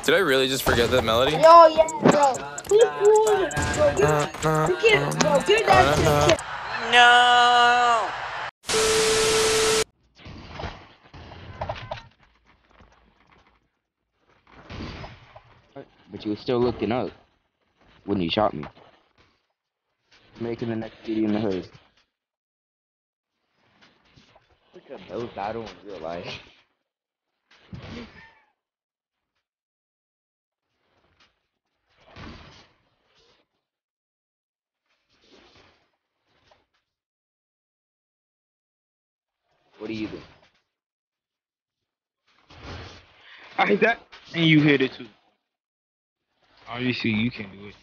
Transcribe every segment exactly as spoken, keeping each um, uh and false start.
Did I really just forget that melody? Yo, yeah, bro. Who pulled? Bro, give, Uh, uh, you kid, bro, give that to the kid. No. But you were still looking up when you shot me. Making the next city in the hood. Look at those battle in real life. What do you do? I hit that, and you hit it too. Obviously, you can do it.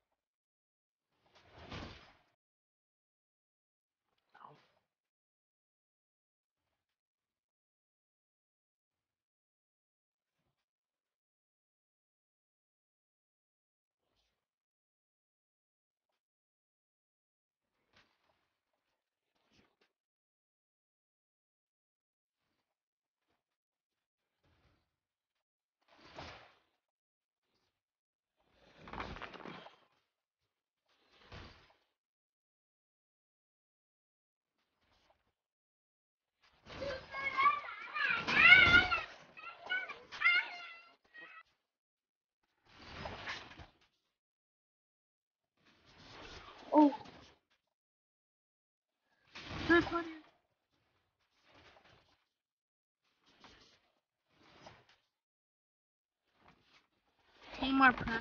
Oh, Need more practice.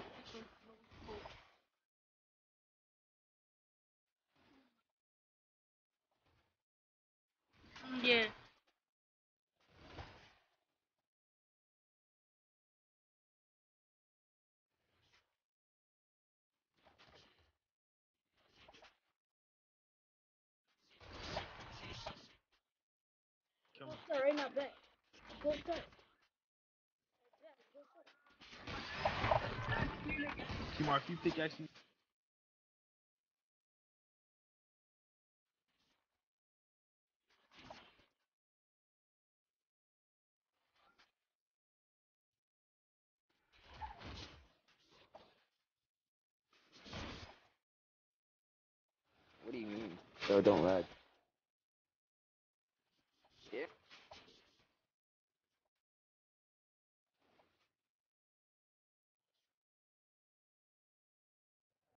Yeah. go start right now, back. Go start. T-Mar, if you pick actually. What do you mean? So don't lag.